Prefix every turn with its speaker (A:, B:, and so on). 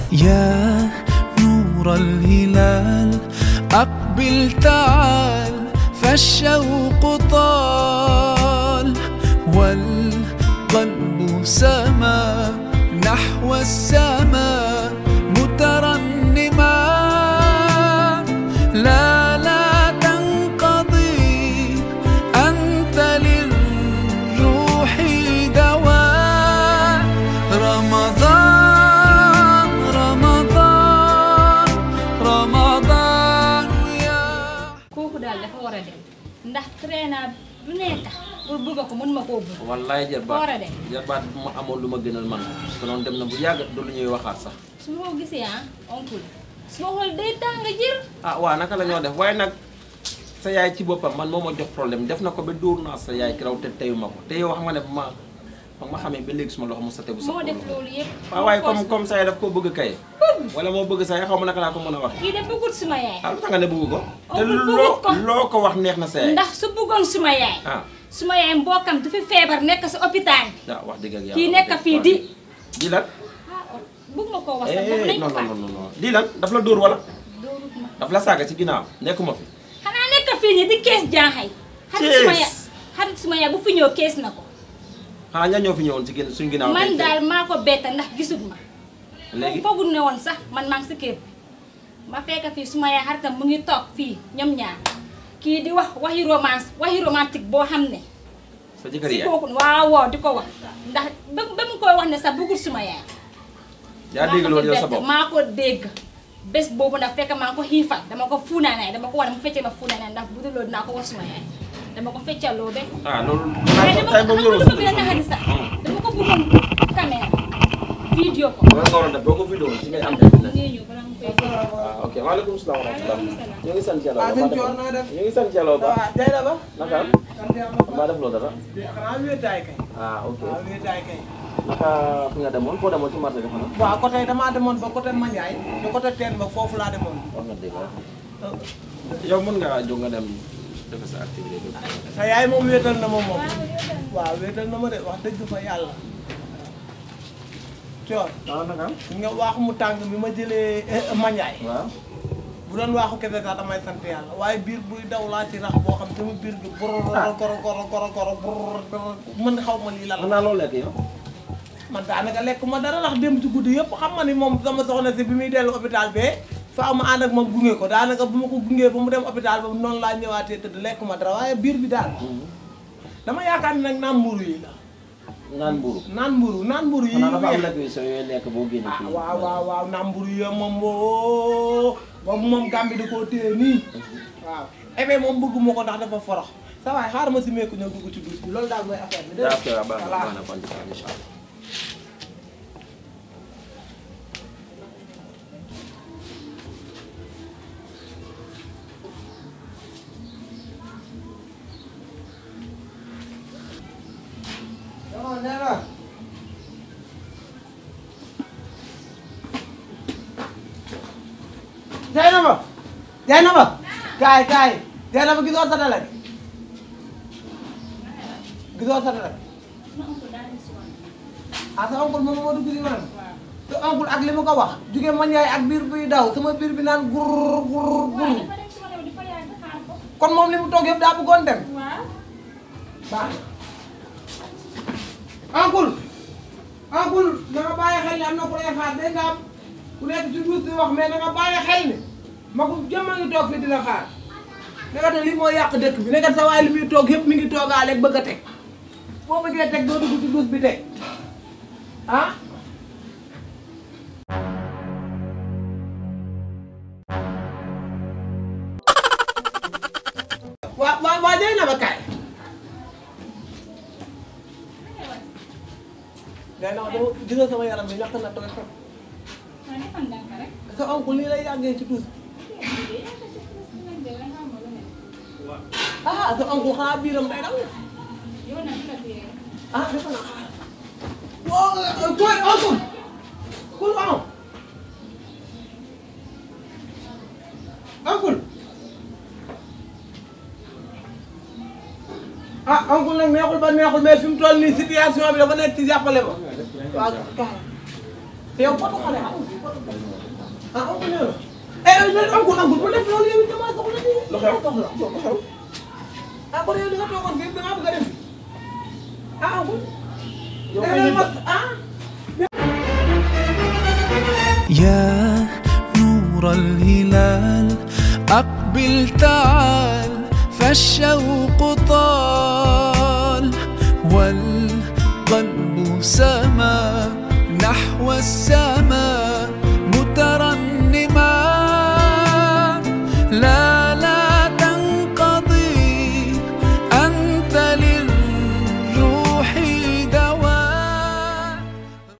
A: يا نور الهلال أقبل تعال فالشوق طال والقلب سما نحو السماء مترنما لا تنقضي أنت للروح دواء رمضان رمضان رمضان يا
B: kooku daal dafa war a dem ndax traîner du nee tax pour bëgg ko mën ma koo bëgg.
C: wallaay
B: war a dem
C: jarbaat bu ma amoon lu ma gënal man konoon dem na bu yàgg du lu ñuy waxaat sax.
B: su ma ko gisee oncle su ma xool day tàng jër.
C: waaw naka la ñoo def waaye nag sa yaay ci boppam man moo ma jox problème def na ko ba dóor naa sa yaay kiraw te teyu ma ko te yow xam nga ne ma xamee ba léegi suma loxo mu sa tegu sa
B: moo def loolu yëpp.
C: waaw waaye comme sa yaay daf koo bëgg kay. wala moo bëgg sa yaay xaw ma naka laa ko mën a wax.
B: kii de bëggut suma yaay.
C: lu tax nga ne bëgg ko. te
B: bëggut
C: loo ko wax neex na sa yaay.
B: ndax su bëggoon suma yaay. suma yaay mbokkam du fi feebar nekk si hôpital bi.
C: waaw wax dëgg ak yàlla
B: kii nekk fii di.
C: di lan.
B: bëgg ma koo wax sax daf nañ ko fa.
C: non di lan daf la dóor wala.
B: dóorut ma
C: daf la saaga ci ginnaaw nekkuma fi.
B: xanaa nekk fii nii di kees jaaxay. xarit suma yaay bu fi ñëw kees na ko.
C: xanaa ñaa ñoo fi ñëwoon ci suñu ginnaaw.
B: man daal maa ko bett ndax gisut ma.
C: léegi
B: foogul ne woon sax man maa ngi si kër bi ma fekk fii suma yaay xaritam mu ngi toog fii ñoom ñaar kii di wax waxi romantique boo xam ne.
C: sa jëkkër yaay
B: si kooku waaw di ko wax ndax ba mu koy wax ne sax bëggul suma yaay.
C: yaa dégg loolu yow sa bopp
B: maa ko dégg bés boobu nag fekk maa ko xiifal dama ko fuunaanaay dama ko war mu feccee ma fuunaanaay ndax bu dul loolu dinaa ko wax suma yaay dama ko feccaloo de.
C: loolu.
B: dama ko bëggoon caméra vidéo ko.
C: loolu nga waroon def boo ko vidéo ci ngay am internet. ok waaleykum salaam wa rahmatulah. ñu ngi sant yàlla ba ñu ngi sant yàlla ba.
D: waaw tey la ba.
C: naka maa def loo dara.
D: xanaa wéetaay kay.
C: ok
D: waaw wéetaay kay.
C: naka fi nga demoon foo demoon ci marché bi xanaa.
D: waaw côté damaa demoon ba côté Mandiaye te côté teen ba foofu laa demoon.
C: wax nga dégg yow mën ngaa jóg nga dem def sa activité bi.
D: sa yaay moom wéetal na ma moom. waaw wéetal na ma de wax dëgg fa yàlla. coor
C: naka
D: nga waaxu mu tàng bi ma jëlee Mandiaye.
C: waaw
D: bu doon waaxu kese sax damay sant yàlla waaye biir buy daw laa ci rax boo xam sama biir bi mën xaw ma lii la
C: mën naa loolu lekk yow.
D: man daanaka lekk ma dara ndax dem ci guddi yëpp xam nga ni moom sama soxna si bi muy dellu hôpital bee faaw ma ànd ak moom gunge ko daanaka bu ma ko gungee ba mu dem hôpital ba noonu laa ñëwaatee tëdd lekk ma dara waaye biir bi daal dama yaakaar ni nag naan mburu yi la. naan mburu yi
C: dafa am lekk yu soo yooyu lekk boo génne fii.
D: waaw naan mburu yi moom boobu moom gàmbi di koo téye nii waaw ebe moom bëgguma ko ndax dafa forox sa waay xaaral ma si meeku ñëw dugg ci duus bi loolu daal mooy affaire bi dégg Jaynaba kaay Jaynaba gisoo sa dala gisoo sa dala sa oncle moom moo dugg si man te oncle ak li ma ko wax jóge Mandiaye ak biir buy daw sama biir bi naan gur kon moom li mu toog yëpp daa bëggoon dem baax oncle na nga bàyyi xel ni am na ku lay xaar dégg nga am ku nekk ci duus di wax mais na nga bàyyi xel ni magum jëmm a ngi toog fii di la xaar nekkate lii moo yàq dëkk bi nekkat sa waay li muy toog yëpp mi ngi toogaale ak bëgg a teg boo bëggee teg doo dugg ci duus bi teg waa day na ba kaay day na dama gis nga sama yaram bi ñàkk na tooy trop sa oncle nii lay yàggee ci duus sa oncle xanaa biiram day daw defa naa tooy oncle kul oncle oncle nag neexul ba neexul mais fi mu toll nii situation bi dafa nekk ci jàppale ma waaw yow foto xale amul ah oncle nee na oncle bu def loolu yow it damaa soxla nii.
C: lu xew
D: ah kon yow di nga toogoon fii da ngaa bëgg a dem fi ah oncle.
C: yow
A: يا نور الهلال أقبل تعال فالشوق طال والقلب سما نحو السماء